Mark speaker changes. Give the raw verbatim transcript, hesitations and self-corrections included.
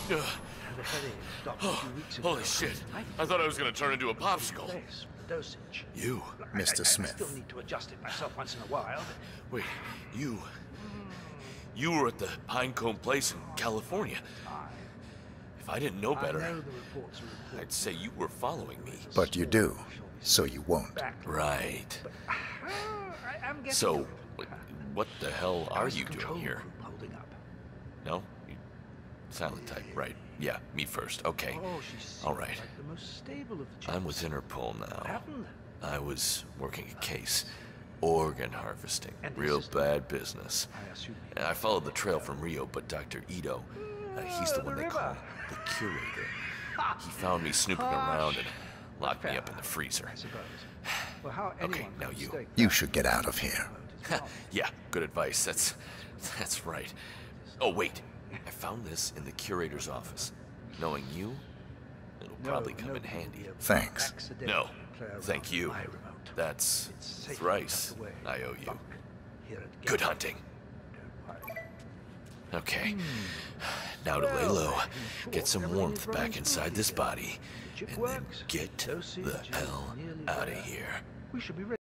Speaker 1: The headache stopped a few weeks ago.
Speaker 2: Holy shit. I thought I was gonna turn into a popsicle.
Speaker 1: Less dosage.
Speaker 2: You?
Speaker 3: Mister
Speaker 1: I, I,
Speaker 3: Smith.
Speaker 1: I still need to adjust it myself once in a while.
Speaker 2: Wait, you... You were at the Pinecone Place in California. If I didn't know better,
Speaker 1: I know the reports are reports.
Speaker 2: I'd say you were following me.
Speaker 3: But you do, so you won't.
Speaker 1: Back.
Speaker 2: Right.
Speaker 1: Uh, I, I'm getting
Speaker 2: So,
Speaker 1: old.
Speaker 2: what the hell are
Speaker 1: How's
Speaker 2: you
Speaker 1: the
Speaker 2: doing
Speaker 1: control
Speaker 2: here?
Speaker 1: group holding up?
Speaker 2: No? You- Silent type, right. Yeah, me first. Okay.
Speaker 1: Oh, she seems
Speaker 2: All right.
Speaker 1: like the most stable of the
Speaker 2: I'm with
Speaker 1: chicks.
Speaker 2: Interpol
Speaker 1: What
Speaker 2: now.
Speaker 1: happened?
Speaker 2: I was working a case. Organ harvesting.
Speaker 1: And the
Speaker 2: Real
Speaker 1: system?
Speaker 2: bad business.
Speaker 1: I assume.
Speaker 2: I followed the trail from Rio, but Doctor Ito, uh, he's the
Speaker 1: Ah,
Speaker 2: one
Speaker 1: the
Speaker 2: they
Speaker 1: river.
Speaker 2: call the curator. He found me snooping around and locked me up in the freezer.
Speaker 1: I suppose. Well, how
Speaker 2: Okay,
Speaker 1: anyone
Speaker 2: now
Speaker 1: could
Speaker 2: you.
Speaker 1: mistake
Speaker 3: You
Speaker 1: that
Speaker 3: should get out of here.
Speaker 1: is wrong.
Speaker 2: Yeah, good advice. That's that's right. Oh wait, I found this in the curator's office. Knowing you, it'll
Speaker 1: No,
Speaker 2: probably come in
Speaker 1: nobody will
Speaker 2: handy.
Speaker 1: be able to
Speaker 3: Thanks.
Speaker 1: accidentally
Speaker 2: No,
Speaker 1: play around
Speaker 2: thank
Speaker 1: with
Speaker 2: you.
Speaker 1: my remote.
Speaker 2: That's
Speaker 1: It's safe
Speaker 2: thrice
Speaker 1: tucked away
Speaker 2: I
Speaker 1: in
Speaker 2: owe
Speaker 1: the
Speaker 2: you.
Speaker 1: bunk here at
Speaker 2: Good
Speaker 1: Gatwick.
Speaker 2: hunting.
Speaker 1: Don't worry.
Speaker 2: Okay, now to lay
Speaker 1: Well,
Speaker 2: low,
Speaker 1: in
Speaker 2: get
Speaker 1: short,
Speaker 2: some
Speaker 1: everything
Speaker 2: warmth
Speaker 1: is running
Speaker 2: back inside
Speaker 1: smoothly
Speaker 2: this
Speaker 1: here.
Speaker 2: body,
Speaker 1: The chip
Speaker 2: and then
Speaker 1: works.
Speaker 2: get
Speaker 1: Dosage
Speaker 2: the
Speaker 1: is
Speaker 2: hell
Speaker 1: nearly
Speaker 2: out of
Speaker 1: there.
Speaker 2: here.
Speaker 1: We should be ready.